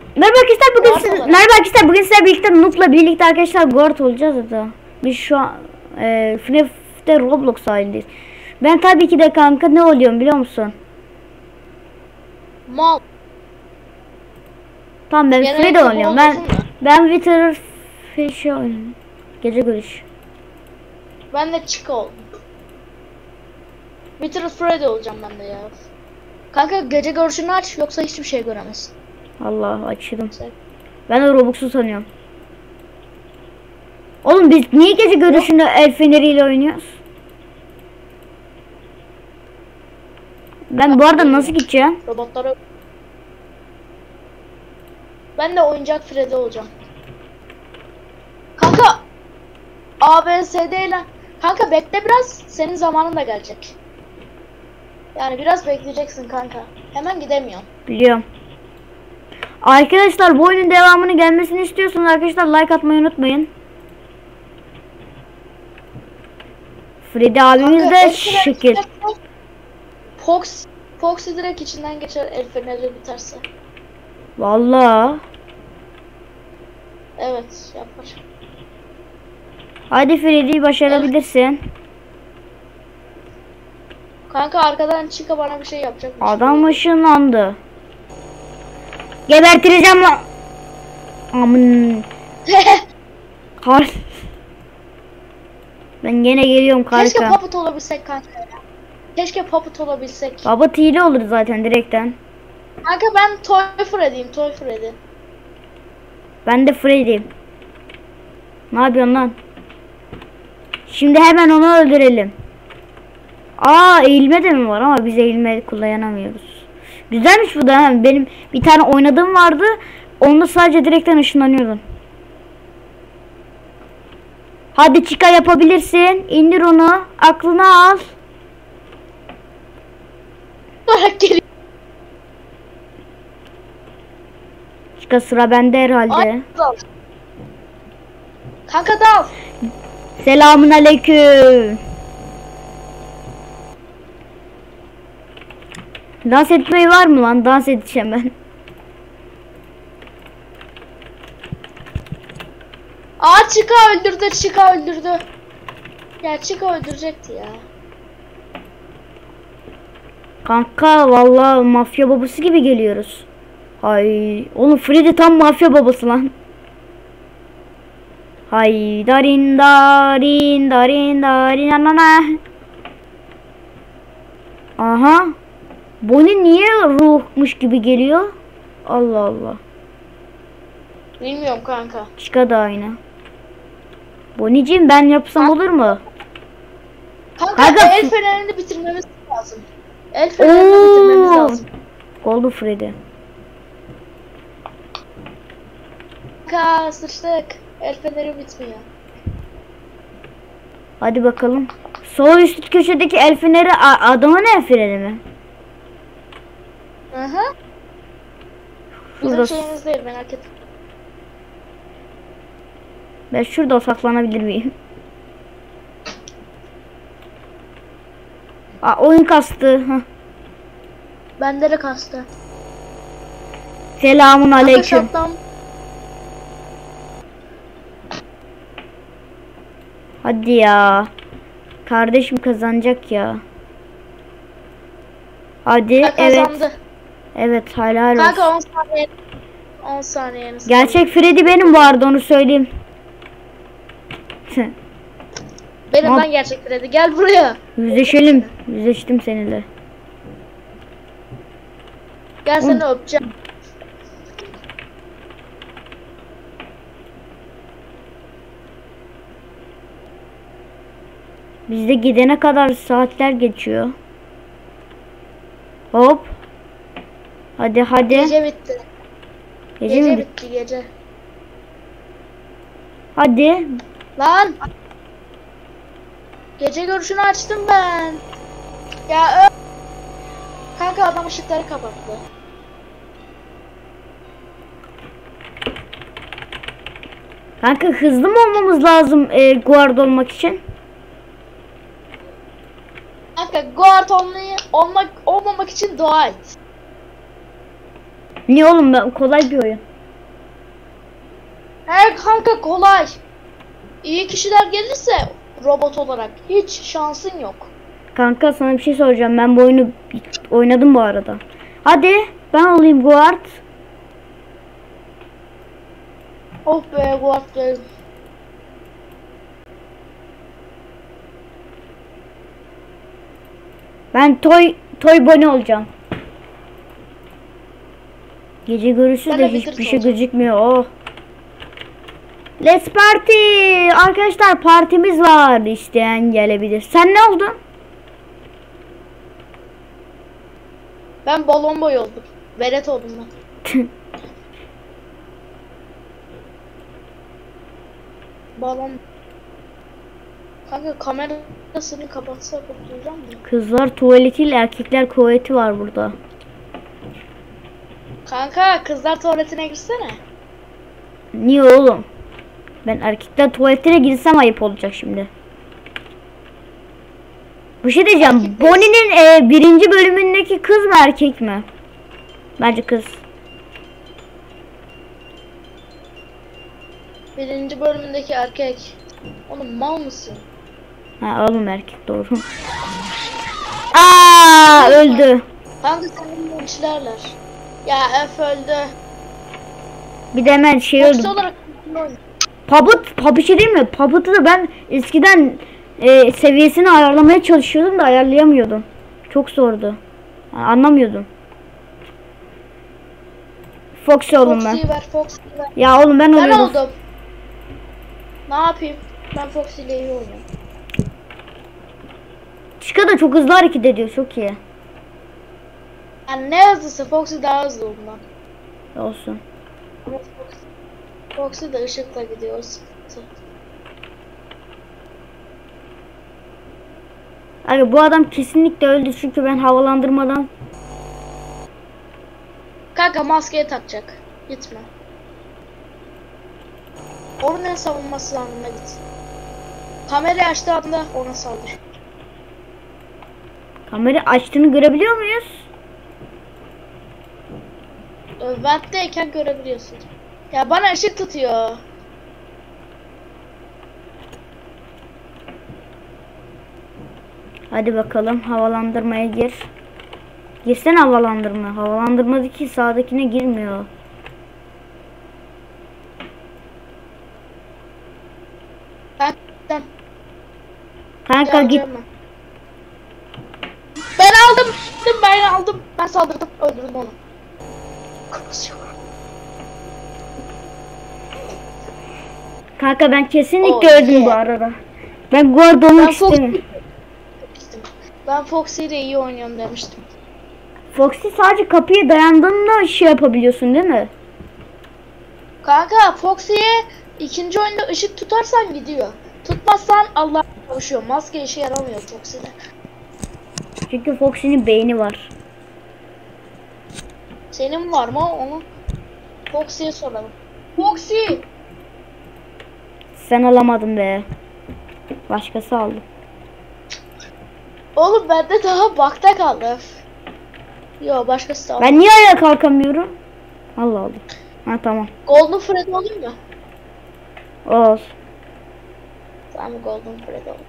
Merhaba arkadaşlar bugün sizlerle birlikte Noob'la birlikte arkadaşlar Guard olacağız da. Biz şu an FNAF'te Roblox halindeyiz. Ben tabii ki de kanka ne oluyorum biliyor musun? Mal. Tamam ben Freddy oynuyorum. Ben Wither Fish oynuyorum. Gece görüş. Ben de Chica oldum. Wither Freddy olacağım ben de ya. Kanka gece görüşünü aç yoksa hiçbir şey göremezsin. Allah açtım. Ben de Roblox'u sanıyorum. Oğlum biz niye gece görüşünde el feneriyle oynuyoruz? Ben bu arada nasıl gideceğim? Robotlara. Ben de oyuncak Freddy olacağım. Kanka ABSD ile. Kanka bekle biraz, senin zamanın da gelecek. Yani biraz bekleyeceksin kanka. Hemen gidemiyorum. Biliyorum. Arkadaşlar bu oyunun devamını gelmesini istiyorsanız arkadaşlar like atmayı unutmayın. Freddy abimiz de şekil. Foxy direkt içinden geçer el feneri biterse. Vallahi. Evet yapar. Hadi Freddy başarabilirsin. Kanka arkadan Chica bana bir şey yapacak. Adam ışınlandı. Gebertireceğim lan. Aman. Ben gene geliyorum kanka. Keşke Puppet olabilsek kanka ya. Keşke Puppet olabilsek. Puppet hile olur zaten direkten. Kanka ben Toy Freddy'yim, Toy Freddy. Ben de Freddy'yim. Ne yapıyorsun lan? Şimdi hemen onu öldürelim. Aa eğilme de mi var ama biz eğilme kullanamıyoruz. Güzelmiş bu da. Benim bir tane oynadığım vardı. Onda sadece direkten ışınlanıyordum. Hadi Chica yapabilirsin. İndir onu. Aklına al. Geliyor. Chica sıra bende herhalde. Ay, dal. Kanka dal. Selamun aleyküm. Dans etmeyi var mı lan? Dans edeceğim ben. Aa Chica öldürdü, Chica öldürdü. Ya Chica öldürecekti ya. Kanka vallahi mafya babası gibi geliyoruz. Ay oğlum Freddy tam mafya babası lan. Hay darin darin darin darin anana. Aha. Bonnie niye ruhmuş gibi geliyor? Allah Allah. Bilmiyorum kanka. Chica da aynı. Bonnie'cim ben yapsam olur mu? Kanka el fenerini bitirmemiz lazım. El fenerini bitirmemiz lazım. Oldu Freddy. Kanka sıçtık. El feneri bitmiyor. Hadi bakalım. Sol üst köşedeki el feneri adamın el feneri mi? Aha. Bizim şeyimiz değil, merak etme. Ben şurada saklanabilir miyim? Aa, oyun kastı. Heh. Bende de kastı. Selamun aleyküm. Hadi ya. Kardeşim kazanacak ya. Hadi ha, evet. Kazandı. Evet helal olsun. Kanka 10 saniye. 10 saniye. Gerçek Freddy benim bu arada onu söyleyeyim. Benim lan gerçek Freddy. Gel buraya. Yüzleşelim. Yüzleştim seninle. Gel seni öpeceğim. Bizde gidene kadar saatler geçiyor. Hop. Hadi hadi. Gece bitti. Gece bitti gece. Hadi. Lan. Gece görüşünü açtım ben. Ya kanka adam ışıkları kapattı. Kanka hızlı mı olmamız lazım guard olmak için? Kanka guard olmamak için dua et. Niye oğlum ben kolay bir oyun. He kanka kolay. İyi kişiler gelirse robot olarak hiç şansın yok. Kanka sana bir şey soracağım. Ben bu oyunu oynadım bu arada. Hadi ben olayım guard. Oh be guard be. Ben toy bunny olacağım. Gece görüşü Ben de de hiçbir Wizard şey olacağım. gözükmüyor. Oh. Let's party. Arkadaşlar partimiz var. İsteyen gelebilir. Sen ne oldun? Ben balon boy oldum. Velet oldum ben. Balon. Kanka kamerasını kapatsa kurtulacağım mı? Kızlar tuvaletiyle erkekler tuvaleti var burada. Kanka kızlar tuvaletine girsene. Niye oğlum? Ben erkekler tuvaletine girsem ayıp olacak şimdi. Bir şey diyeceğim. Erkek Bonnie'nin birinci bölümündeki kız mı erkek mi? Bence kız. Birinci bölümündeki erkek. Oğlum mal mısın? Ha oğlum erkek doğru. Aa öldü. Kanka senin gençlerler. Ya F öldü. Bir de hemen şey Fox öldü. olarak oynuyor. Pabut şey değil mi? Pabut'u da ben eskiden seviyesini ayarlamaya çalışıyordum da ayarlayamıyordum. Çok zordu. Yani anlamıyordum. Fox oldum ben. Foxy'yi ver, Foxy'yi ver. Ya oğlum ben Ben oluyordum. oldum. Ne yapayım? Ben Foxy ile iyi oynuyorum. Chica da çok hızlı hareket ediyor. Çok iyi. Yani ne hızlısı? Foxy daha hızlı ondan. Olsun. Ama Foxy de ışıkla gidiyor. O sıkıntı. Abi bu adam kesinlikle öldü çünkü ben havalandırmadan. Kanka maskeyi takacak. Gitme. Onun savunması lazım, git. Kamerayı açtığında ona saldır. Kamera açtığını görebiliyor muyuz? Ventteyken görebiliyorsun. Ya bana ışık tutuyor. Hadi bakalım havalandırmaya gir. Girsene havalandırma. Havalandırmadaki sağdakine girmiyor. Ben Kanka git. geleceğim ben. Ben aldım. Ben aldım. Ben saldırdım. Öldürdüm onu. Kapışıyor. Kanka ben kesinlikle Oh, öldüm yeah. bu arada. Ben guard olmak Ben Fox- istemiyorum. Ben Foxy ile iyi oynuyorum demiştim. Foxy sadece kapıya dayandığında şey yapabiliyorsun değil mi? Kanka Foxy'ye ikinci oyunda ışık tutarsan gidiyor. Tutmazsan Allah'a kavuşuyor. Maske işe yaramıyor Foxy'de. Çünkü Foxy'nin beyni var. Senin var mı onu? Foxy'ye soralım. Foxy! Sen alamadın be. Başkası aldı. Oğlum bende daha bakta kaldı. Yo başkası da aldı. Ben niye ayağa kalkamıyorum? Allah Allah. Ha tamam. Golden Fred olayım mı? Olsun. Tamam Golden Fred oldu.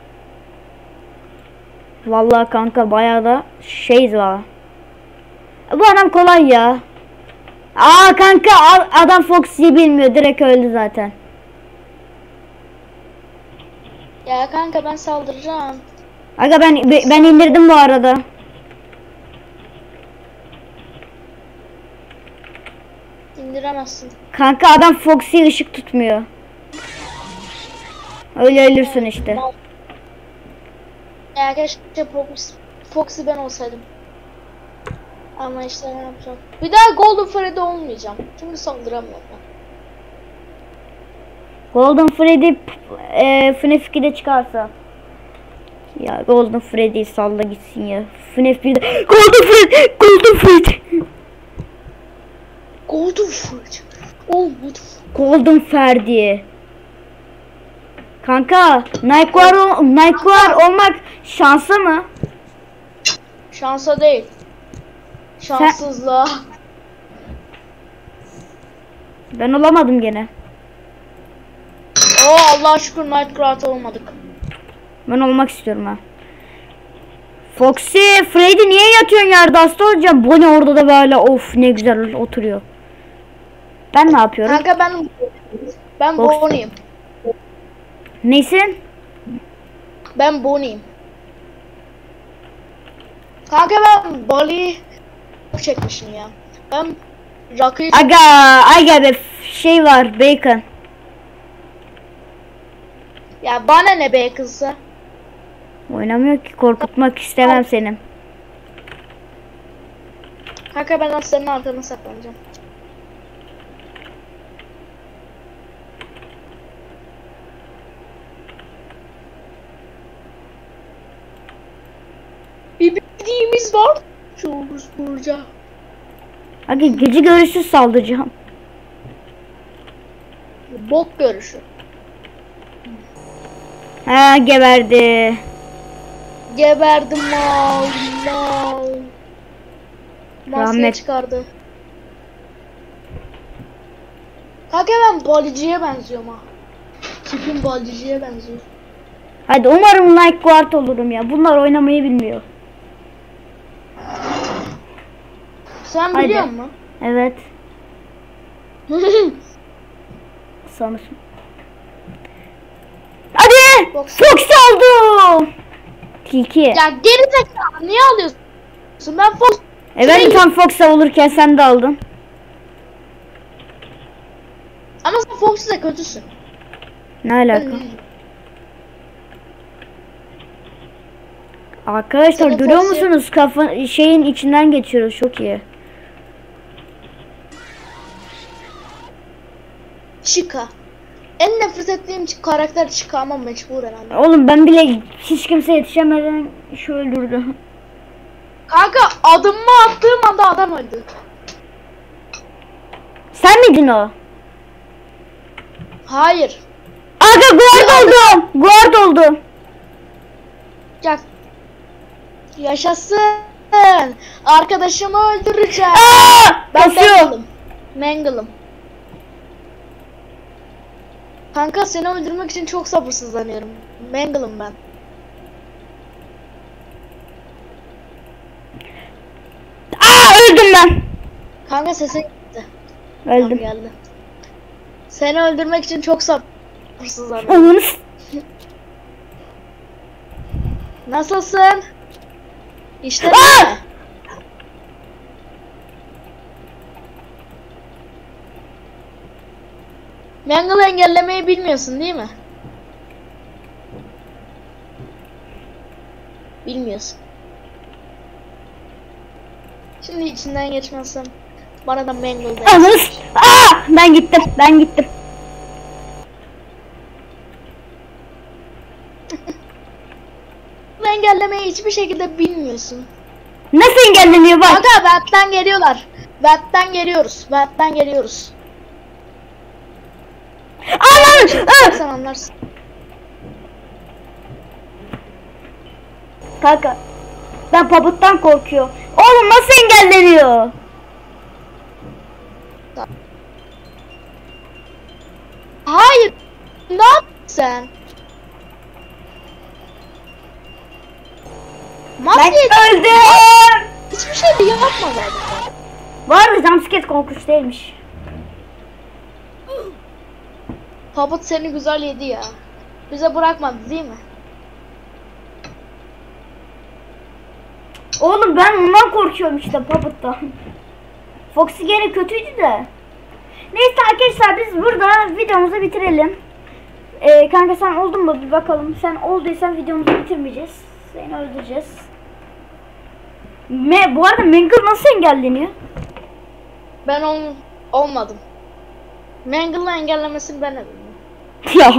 Vallahi kanka bayağı da şey var. Bu adam kolay ya. Aa kanka adam Foxy'yi bilmiyor. Direkt öldü zaten. Ya kanka ben saldıracağım. Aga ben indirdim bu arada. İndiremezsin. Kanka adam Foxy ışık tutmuyor. Öyle ölürsün işte. Ya keşke Foxy ben olsaydım. Ama işte ne yapacağım. Bir daha Golden Freddy olmayacağım. Çünkü saldıramıyorum ben. Golden Freddy FNAF 2'de çıkarsa. Ya Golden Freddy'yi salla gitsin ya. FNAF 1'de Golden Freddy! Golden Freddy! Golden Freddy. Olmadı. Golden Freddy. Kanka Nightcore olmak şansa mı? Şansa değil. Şanssızlığa. Ben olamadım gene. Allah'a şükür Nightcrawler olmadık. Ben olmak istiyorum ha. Foxy, Freddy niye yatıyorsun yerde hasta olacağım? Bonnie orada da böyle of ne güzel oturuyor. Ben ne yapıyorum? Kanka ben Fox. Bonnie'yim. Neysin? Ben Bonnie'yim. Kanka ben Bali çekmişim ya. Ben Rocky'yi Aga be şey var bacon. ya bana ne be kızsa. Oynamıyor ki korkutmak istemem seni. Kanka ben senin arkana saklanacağım. Bir bildiğimiz var. Çoğumuz burada. Aga gece görüşü saldıracağım. Bok görüşü. Ha geberdi. Geberdim mal. Maskeyi Rahmet. çıkardı. Kanka ben baliciye benziyorum ha. Tipim baliciye benziyor. Hadi umarım like guard olurum ya. Bunlar oynamayı bilmiyor. Sen Hadi. biliyor musun? Evet. Sanırsın. Hadi! Fox. Fox oldu! Tilki. Ya geri zekalı niye alıyorsun? Ben Fox. Ben de tam Fox'a olurken sen de aldın. Ama sen Fox'u da kötüsün. Ne alaka? Arkadaşlar Senin görüyor Fox'u- musunuz? Kafa şeyin içinden geçiyoruz. Çok iyi. Chica. En nefret ettiğim karakter Chica ama mecburen abi. Oğlum ben bile hiç kimse yetişemeden şu öldürdü. Kanka adımımı attığım anda adam öldü. Sen miydin o? Hayır. Aga guard oldum. Guard oldum. Ya. Yaşasın. Arkadaşımı öldüreceğim. Ben Kasıyor. Mangle'ım. Kanka seni öldürmek için çok sabırsızlanıyorum. Mangle'ım ben. Öldüm ben. Kanka sesin gitti. Öldüm. Tamam, geldi. Seni öldürmek için çok sabırsızlanıyorum. Onu Nasılsın? İşte Aa! böyle. Mangle engellemeyi bilmiyorsun değil mi? Bilmiyorsun. Şimdi içinden geçmezsem bana da Mangle de. Ben gittim. Ben gittim. Engellemeyi hiçbir şekilde bilmiyorsun. Nasıl engelleniyor bak. Kanka Vent'ten geliyorlar. Vent'ten geliyoruz. Vent'ten geliyoruz. Sen anlarsın. Kanka. Ben papıttan korkuyorum. Oğlum nasıl engelleniyor? Hayır. Ne yaptın sen? Ben Maske öldüm. hiçbir şey de yapmadı. Var mı jumpscare korkunç değilmiş. Papıt seni güzel yedi ya. Bize bırakmadı değil mi? Oğlum ben ondan korkuyorum işte papıttan. Foxy gene kötüydü de. Neyse arkadaşlar biz burada videomuzu bitirelim. Kanka sen oldun mu bir bakalım. Sen olduysan videomuzu bitirmeyeceğiz. Seni öldüreceğiz. Bu arada Mangle nasıl engelleniyor? Ben olmadım. Mangle'ın engellemesini ben de bilmiyorum. Ya.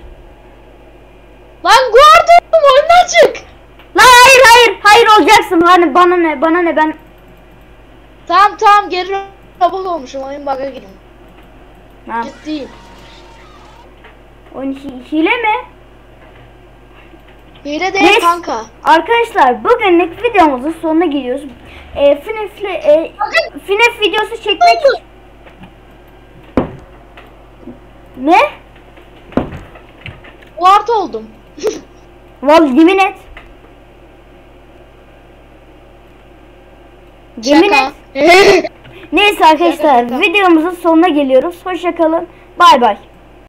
Lan gördüm oyundan çık. Lan hayır olacaksın. Hani bana ne ben. Tamam geri robot olmuşum oyun bug'a girdim. Ha. Ciddiyim. Oyun hile mi? Hile değil Neyse. kanka. Arkadaşlar bugünlük videomuzun sonuna geliyoruz. FNAF videosu çekmek Ne? Artı oldum. Vallahi yemin et. Yemin Şaka. et. Neyse arkadaşlar Şaka. videomuzun sonuna geliyoruz. Hoşça kalın. Bay bay.